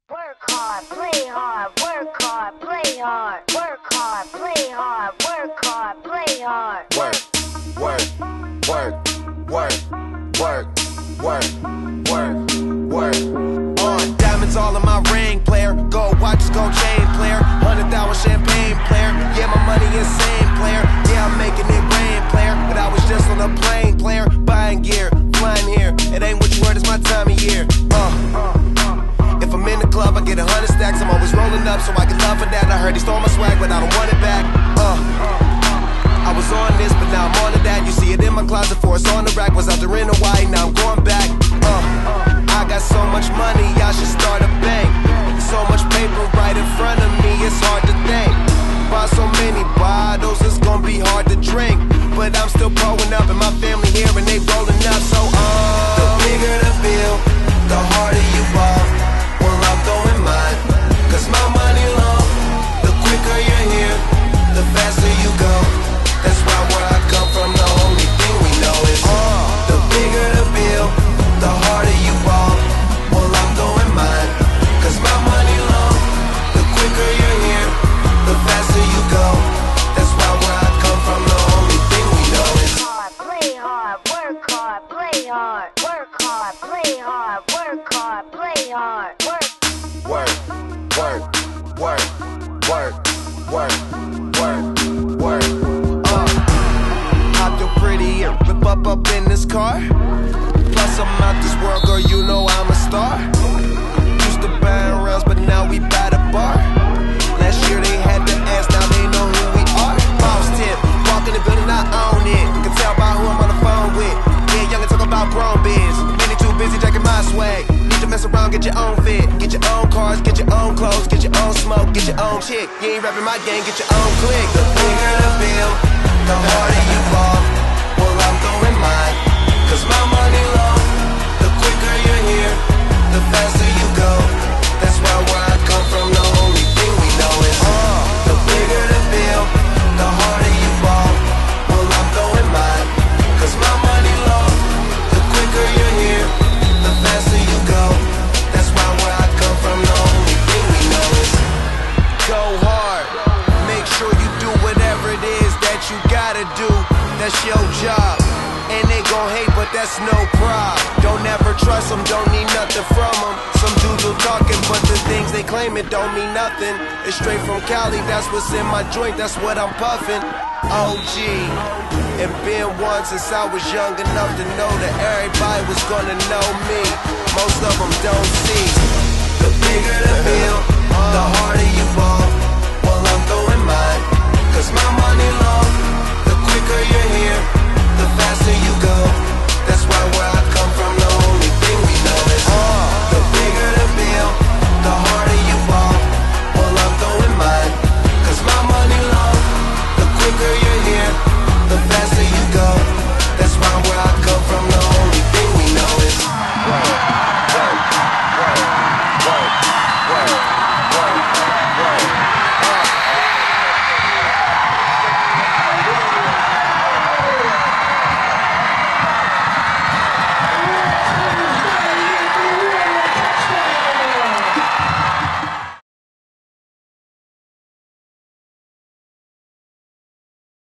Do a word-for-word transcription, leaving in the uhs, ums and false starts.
Work hard, play hard, work hard, play hard, work hard, play hard, work hard, play hard. Work, work, work, work, work, work, work, work. On diamonds all in my ring, player. Gold watches, gold chain, player. Hundred thousand champagne, player. Yeah, my money insane, player. Yeah, I'm making it rain, player. But I was just on a plane, player. Buying gear, flying here. It ain't what you heard, it's my time of year. Uh. If I'm in the club, I get a hundred stacks. I'm always rolling up, so I get love for that. I heard he stole my swag, but I don't want it back. Uh, I was on this, but now I'm on to that. You see it in my closet, for it's on the rack. Was out there in Hawaii, now I'm going back. Uh, I got so much money, I should start a bank. So much paper right in front of me, it's hard to think. Buy so many bottles, it's gonna be hard to drink. But I'm still pulling up, and my family here, and they rolling up. So uh, the bigger the bill, the harder you ball. I'm throwing mine, cause my money long. The quicker you're here, the faster you go. That's why where I come from, the only thing we know is uh, the bigger the bill, the harder you ball. Well, I'm throwing mine, cause my money long. The quicker you're here, the faster you go. That's why where I come from, the only thing we know is hard, play hard, work hard, play hard, work hard, play hard, work hard, play hard, work. Work, work, work, work, work, work, work. Uh, hop your pretty and rip up up in this car. Plus I'm out this world, girl, you know I'm a star. Used to buying rounds, but now we by the bar. Last year they had to ask, now they know who we are. Boss tip, walk in the building, I own it. Can tell by who I'm on the phone with. Yeah, young and talk about grown biz. Many too busy jacking my swag. Mess around, get your own fit, get your own cars, get your own clothes, get your own smoke, get your own chick. You ain't rapping my game, get your own click. The bigger the bill, the harder you fall. Well, I'm throwing mine, cause my money long. The quicker you're here, the faster you go. That's why where I come from, the only thing we know is uh, the bigger the bill, the harder you fall. Well, I'm throwing mine, cause my money long. The quicker you're here, the faster you go. That's why where I come from, the only thing we know is go hard. Make sure you do whatever it is that you gotta do. That's your job. And they gon' hate, but that's no problem. Don't ever trust them, don't need nothing from them. Some dudes will talking, but the things they claim it don't mean nothing. It's straight from Cali, that's what's in my joint, that's what I'm puffing. O G, and been one since I was young enough to know that everybody was gonna know me. Most of them don't see. The bigger the bill, the harder you ball. Well, I'm throwing mine, cause my money long. The quicker you're here,